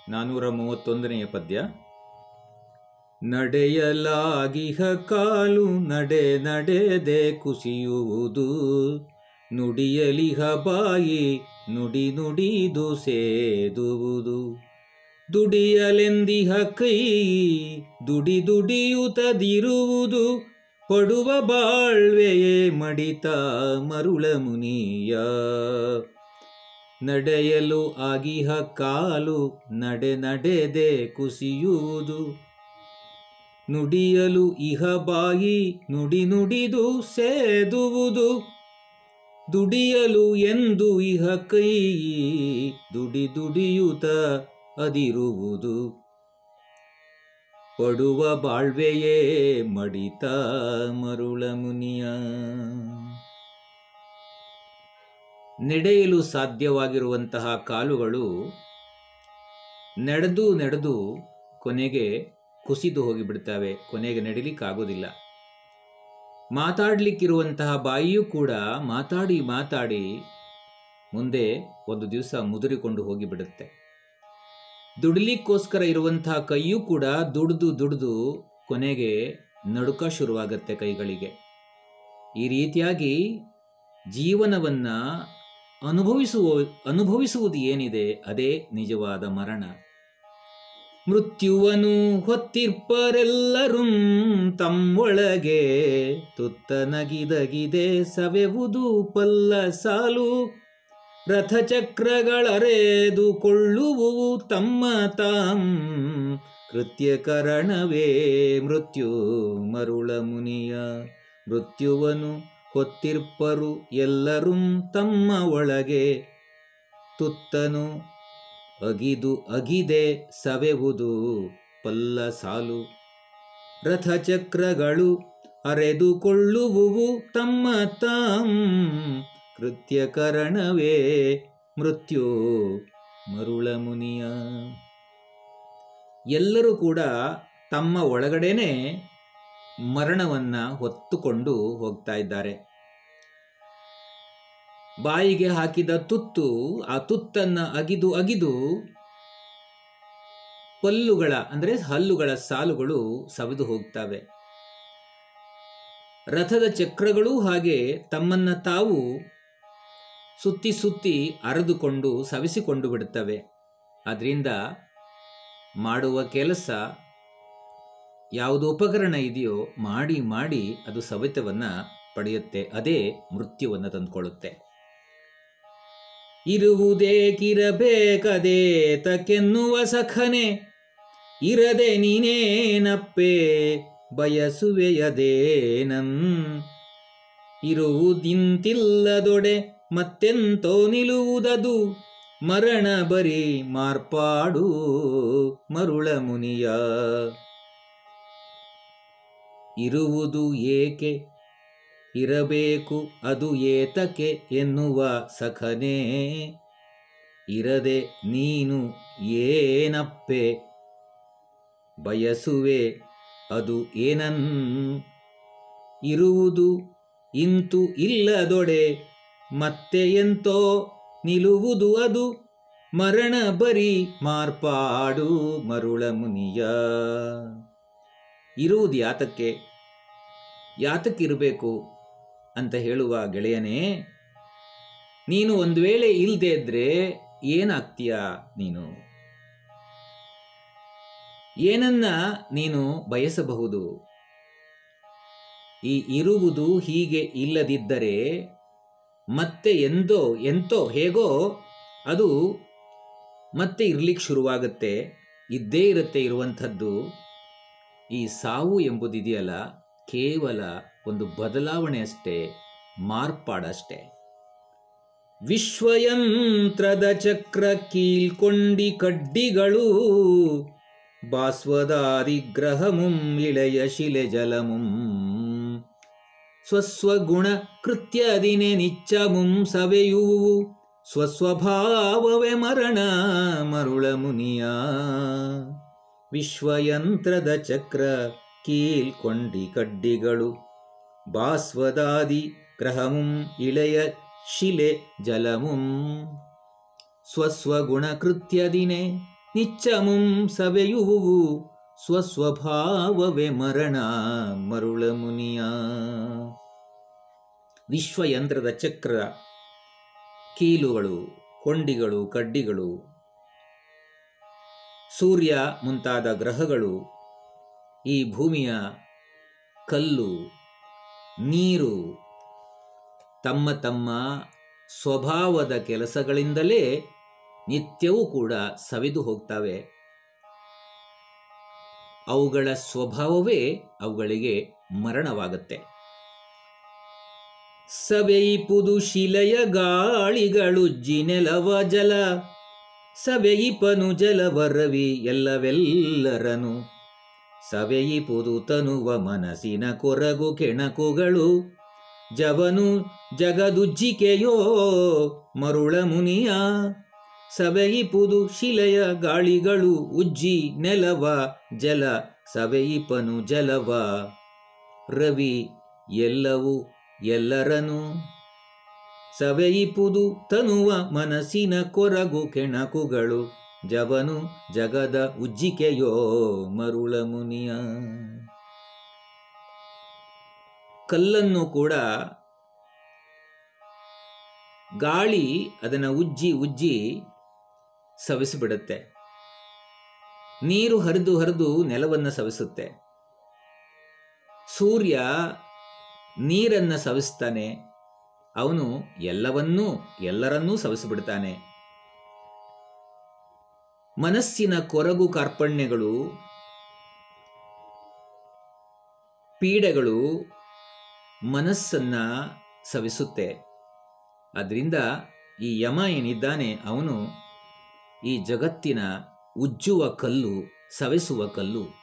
431ನೇ ಪದ್ಯ. ನಡೆಯಲಾಗಿಹ ಕಾಲು ನಡೆ ನಡೆದೆ ಕುಸಿಯುವುದು, ನುಡಿಯಲಿಹ ಬಾಯಿ ನುಡಿ ನುಡಿದು ಸೇದುವುದು. ದುಡಿಯಲೆಂದಿಹ ಕೈ ದುಡಿ ದುಡಿಯುತ್ತದಿರುವುದು, ಪಡುವ ಬಾಳ್ವೆಯೇ ಮಡಿತ ಮರುಳ ಮುನಿಯ. ನಡೆಯಲು ಆಗಿಹ ಕಾಲು ನಡೆ ನಡೆದೆ ಕುಸಿಯುವುದು, ನುಡಿಯಲು ಇಹ ಬಾಯಿ ನುಡಿ ನುಡಿದು ಸೇದುವುದು. ದುಡಿಯಲು ಎಂದು ಇಹ ಕೈ ದುಡಿ ದುಡಿಯುತ್ತ ಅದಿರುವುದು, ಪಡುವ ಬಾಳ್ವೆಯೇ ಮಡಿತ ಮರುಳ ಮುನಿಯ. ನಡೆಯಲು ಸಾಧ್ಯವಾಗಿರುವಂತಹ ಕಾಲುಗಳು ನಡೆದು ನಡೆದು ಕೊನೆಗೆ ಕುಸಿದು ಹೋಗಿಬಿಡ್ತವೆ, ಕೊನೆಗೆ ನಡಿಲಿಕ್ಕಾಗೋದಿಲ್ಲ. ಮಾತಾಡಲಿಕ್ಕಿರುವಂತಹ ಬಾಯಿಯೂ ಕೂಡ ಮಾತಾಡಿ ಮಾತಾಡಿ ಮುಂದೆ ಒಂದು ದಿವಸ ಮುದುರಿಕೊಂಡು ಹೋಗಿಬಿಡುತ್ತೆ. ದುಡಿಲಿಕ್ಕೋಸ್ಕರ ಇರುವಂತಹ ಕೈಯೂ ಕೂಡ ದುಡಿದು ದುಡಿದು ಕೊನೆಗೆ ನಡುಕ ಶುರುವಾಗತ್ತೆ ಕೈಗಳಿಗೆ. ಈ ರೀತಿಯಾಗಿ ಜೀವನವನ್ನು ಅನುಭವಿಸುವುದು ಏನಿದೆ ಅದೇ ನಿಜವಾದ ಮರಣ. ಮೃತ್ಯುವನ್ನು ಹೊತ್ತಿರ್ಪರೆಲ್ಲರೂ ತಮ್ಮೊಳಗೆ, ತುತ್ತನಗಿದಗಿದೆ ಸವೆವುದು ಪಲ್ಲ ಸಾಲು. ರಥಚಕ್ರಗಳರೆದುಕೊಳ್ಳುವುವು ತಮ್ಮ ತಾಂ, ಕೃತ್ಯಕರಣವೇ ಮೃತ್ಯು ಮರುಳ ಮುನಿಯ. ಮೃತ್ಯುವನ್ನು ಹೊತ್ತಿರ್ಪರು ಎಲ್ಲರೂ ತಮ್ಮ ಒಳಗೆ, ತುತ್ತನು ಅಗಿದು ಅಗಿದೆ ಸವೆವುದು ಪಲ್ಲ ಸಾಲು. ರಥಚಕ್ರಗಳು ಅರೆದುಕೊಳ್ಳುವುವು ತಮ್ಮ ತಾಂ, ಕೃತ್ಯಕರಣವೇ ಮೃತ್ಯು ಮರುಳ ಮುನಿಯ. ಎಲ್ಲರೂ ಕೂಡ ತಮ್ಮ ಒಳಗಡೆನೆ ಮರಣವನ್ನು ಹೊತ್ತುಕೊಂಡು ಹೋಗ್ತಾ ಇದ್ದಾರೆ. ಬಾಯಿಗೆ ಹಾಕಿದ ತುತ್ತು, ಆ ತುತ್ತನ್ನು ಅಗಿದು ಅಗಿದು ಪಲ್ಲುಗಳ ಅಂದರೆ ಹಲ್ಲುಗಳ ಸಾಲುಗಳು ಸವೆದು ಹೋಗ್ತವೆ. ರಥದ ಚಕ್ರಗಳೂ ಹಾಗೆ ತಮ್ಮನ್ನ ತಾವು ಸುತ್ತಿ ಸುತ್ತಿ ಅರೆದುಕೊಂಡು ಸವಿಸಿಕೊಂಡು ಬಿಡುತ್ತವೆ. ಅದರಿಂದ ಮಾಡುವ ಕೆಲಸ ಯಾವುದು ಉಪಕರಣ ಇದೆಯೋ ಮಾಡಿ ಮಾಡಿ ಅದು ಸವೆತವನ್ನು ಪಡೆಯುತ್ತೆ, ಅದೇ ಮೃತ್ಯುವನ್ನು ತಂದುಕೊಳ್ಳುತ್ತೆ. ಇರುವುದೇಕಿರಬೇಕದೇ ತಕೆನ್ನುವ ಸಖನೆ, ಇರದೆ ನೀನೇನಪ್ಪೆ ಬಯಸುವೆಯದೇನನ್. ಇರುವುದಿಂತಿಲ್ಲದೊಡೆ ಮತ್ತೆಂತೋ ನಿಲ್ಲುವುದದು, ಮರಣ ಬರಿ ಮಾರ್ಪಾಡು ಮರುಳ ಮುನಿಯ. ಇರುವುದು ಏಕೆ ಇರಬೇಕು ಅದು ಏತಕ್ಕೆ ಎನ್ನುವ ಸಖನೇ, ಇರದೆ ನೀನು ಏನಪ್ಪೆ ಬಯಸುವೆ ಅದು ಏನನ್. ಇರುವುದು ಇಂತು ಇಲ್ಲದೊಡೆ ಮತ್ತೆ ಎಂತೋ ನಿಲ್ಲುವುದು ಅದು, ಮರಣ ಬರಿ ಮಾರ್ಪಾಡು ಮರುಳ ಮುನಿಯ. ಇರುವುದು ಯಾತಕ್ಕೆ, ಯಾತಕ್ಕಿರಬೇಕು ಅಂತ ಹೇಳುವ ಗೆಳೆಯನೇ, ನೀನು ಒಂದು ವೇಳೆ ಇಲ್ಲದೆ ಇದ್ರೆ ಏನಾಗ್ತೀಯ? ನೀನು ಏನನ್ನ ನೀನು ಬಯಸಬಹುದು? ಈ ಇರುವುದು ಹೀಗೆ ಇಲ್ಲದಿದ್ದರೆ ಮತ್ತೆ ಎಂತೋ ಹೇಗೋ ಅದು ಮತ್ತೆ ಇರ್ಲಿಕ್ಕೆ ಶುರುವಾಗುತ್ತೆ, ಇದ್ದೇ ಇರುತ್ತೆ ಇರುವಂಥದ್ದು. ಈ ಸಾವು ಎಂಬುದಿದೆಯಲ್ಲ, ಕೇವಲ ಒಂದು ಬದಲಾವಣೆ ಅಷ್ಟೇ, ಮಾರ್ಪಾಡಷ್ಟೇ. ವಿಶ್ವಯಂತ್ರದ ಚಕ್ರ ಕೀಲ್ಕೊಂಡಿ ಕಡ್ಡಿಗಳು, ಭಾಸ್ವದಾದಿ ಗ್ರಹಮುಂ ಇಳೆಯ ಶಿಲೆ ಜಲಮುಂ. ಸ್ವಸ್ವಗುಣ ಕೃತ್ಯದಿನೆ ನಿಚ್ಚಮುಂ ಸವೆಯುವು, ಸ್ವಸ್ವಭಾವವೇ ಮರಣ ಮರುಳ ಮುನಿಯ. ವಿಶ್ವಯಂತ್ರದ ಚಕ್ರ ಕೀಲ್ಕೊಂಡಿ ಕಡ್ಡಿಗಳು, ಭಾಸ್ವದಾದಿ ಗ್ರಹಮುಂ ಇಳೆಯ ಶಿಲೆ ಜಲಮುಂ. ಸ್ವಸ್ವಗುಣ ಕೃತ್ಯದಿನೆ ನಿಚ್ಚಮುಂ ಸವೆಯುವುವು ಸ್ವಸ್ವಭಾವವೇ ಮರಣ ಮರುಳ ಮುನಿಯ. ವಿಶ್ವಯಂತ್ರದ ಚಕ್ರ, ಕೀಲುಗಳು, ಕೊಂಡಿಗಳು, ಕಡ್ಡಿಗಳು, ಸೂರ್ಯ ಮುಂತಾದ ಗ್ರಹಗಳು, ಈ ಭೂಮಿಯ ಕಲ್ಲು, ನೀರು ತಮ್ಮ ತಮ್ಮ ಸ್ವಭಾವದ ಕೆಲಸಗಳಿಂದಲೇ ನಿತ್ಯವೂ ಕೂಡ ಸವೆದು ಹೋಗ್ತವೆ. ಅವುಗಳ ಸ್ವಭಾವವೇ ಅವುಗಳಿಗೆ ಮರಣವಾಗುತ್ತೆ. ಸವೆಯಿಪುದು ಶಿಲೆಯ ಗಾಳಿಗಳುಜ್ಜಿ ನೆಲವ ಜಲ, ಸವೆಯಿಪನು ಜಲವರವಿ ಎಲ್ಲವೆಲ್ಲರನು, ಸವೆಯಿಪುದು ತನುವ ಮನಸ್ಸಿನ ಕೊರಗು ಕೆಣಕುಗಳು, ಜವನು ಜಗದುಜ್ಜಿಕೆಯೋ ಮರುಳ ಮುನಿಯ. ಸವೆಯಿಪುದು ಶಿಲೆಯ ಗಾಳಿಗಳು ಉಜ್ಜಿ ನೆಲವ ಜಲ, ಸವೆಯಿಪನು ಜಲವ ರವಿ ಎಲ್ಲವೂ ಎಲ್ಲರನು, ಸವೆಯಿಪುದು ತನುವ ಮನಸ್ಸಿನ ಕೊರಗು ಕೆಣಕುಗಳು, ಜವನು ಜಗದ ಉಜ್ಜಿಕೆಯೋ ಮರುಳ ಮುನಿಯ. ಕಲ್ಲನ್ನು ಕೂಡ ಗಾಳಿ ಅದನ್ನು ಉಜ್ಜಿ ಉಜ್ಜಿ ಸವೆಸಿಬಿಡುತ್ತೆ. ನೀರು ಹರಿದು ಹರಿದು ನೆಲವನ್ನು ಸವೆಸುತ್ತೆ. ಸೂರ್ಯ ನೀರನ್ನು ಸವೆಸ್ತಾನೆ, ಅವನು ಎಲ್ಲರನ್ನೂ ಸವೆಸಿಬಿಡ್ತಾನೆ. ಮನಸ್ಸಿನ ಕೊರಗು ಕಾರ್ಪಣ್ಯಗಳು, ಪೀಡೆಗಳು ಮನಸ್ಸನ್ನ ಸವೆಸುತ್ತೆ. ಅದರಿಂದ ಈ ಯಮ ಏನಿದ್ದಾನೆ ಅವನು ಈ ಜಗತ್ತಿನ ಉಜ್ಜುವ ಕಲ್ಲು, ಸವೆಸುವ ಕಲ್ಲು.